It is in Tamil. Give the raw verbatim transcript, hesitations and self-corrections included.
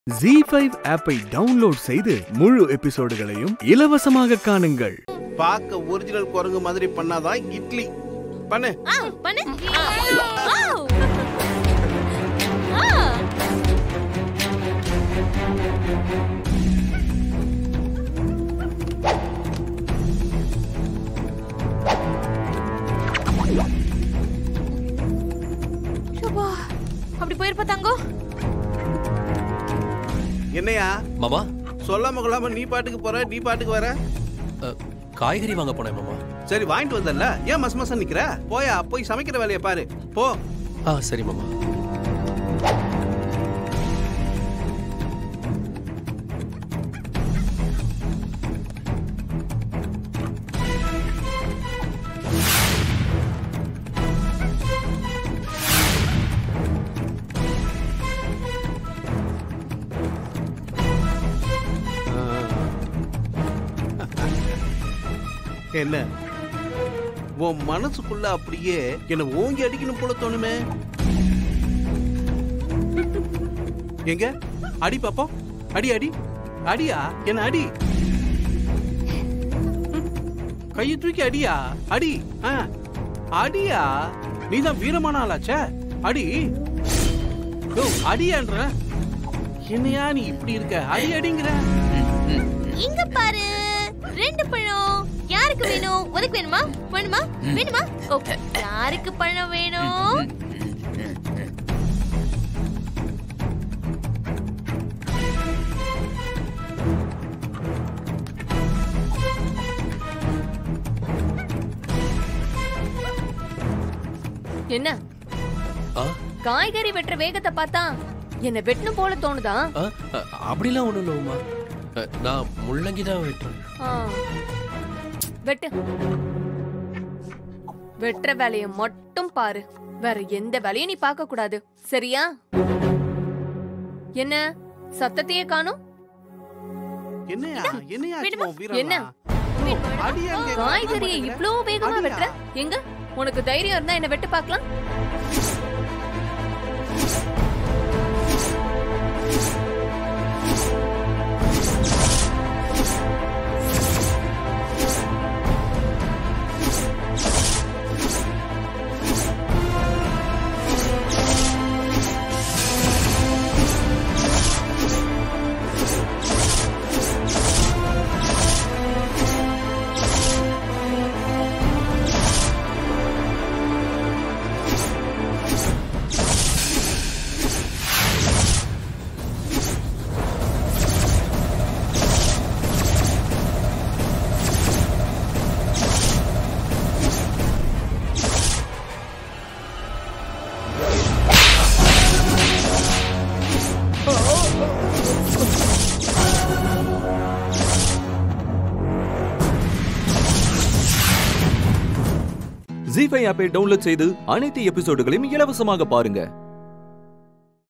ஜீ ஃபைவ் ஆப்பை டவுன்லோட் செய்து முழு எபிசோடுகளையும் இலவசமாக காணுங்கள். பாக்க ஒரிஜினல் குரங்கு மாதிரி பண்ணாதான் இட்லி பண்ணு. பண்ணு. அப்படி போயிருப்பா தங்கோ. என்னையா மாமா சொல்லாம கொள்ளாம நீ பாட்டுக்கு போற, நீ பாட்டுக்கு வர. காய்கறி வாங்க போனேன் மாமா. சரி வாங்கிட்டு வந்தல, ஏன் மச மசம் நிக்கிற? போயா போய் சமைக்கிற வேலையை பாரு போ. ஆ சரி மாமா. என்ன உன் மனசுக்குள்ள அப்படியே என்ன ஓங்கி அடிக்கணும் போல தோணுமே. எங்க அடி பாப்போம், அடி அடி அடியா, என்ன அடி, கையை தூக்கி அடியா, அடி அடியா. நீதான் வீரமான ஆளாச்சே, அடி அடியான்ற. என்னையா நீ இப்படி இருக்க, அடி அடிங்கிற. இங்க பாரு, ரெண்டு பழம். யாருக்கு வேணும்? உனக்கு வேணுமா? வேணுமா? வேணுமா? ஓகே, யாருக்கு பழம் வேணும்? என்ன காய்கறி வெட்டுற வேகத்தை பார்த்தா என்ன வெட்டணும் போல தோணுதா? அப்படிலாம் ஒண்ணும் இல்ல, நான் முள்ளங்கிதான் வெட்டுறேன். வெட்டு. வெட்டுற வேலைய மட்டும் பாரு, வேற எந்த வேலையும் நீ பார்க்க கூடாது, சரியா? என்ன சத்தத்தையே காணும்? என்ன காய்கறியை இவ்ளோ வேகமா வெட்டுற? எங்க உனக்கு தைரியம் இருந்தா என்ன வெட்டு பார்க்கலாம். ஜீ ஃபைவ் ஆப்பை டவுன்லோட் செய்து அனைத்து எபிசோடுகளையும் இலவசமாக பாருங்க.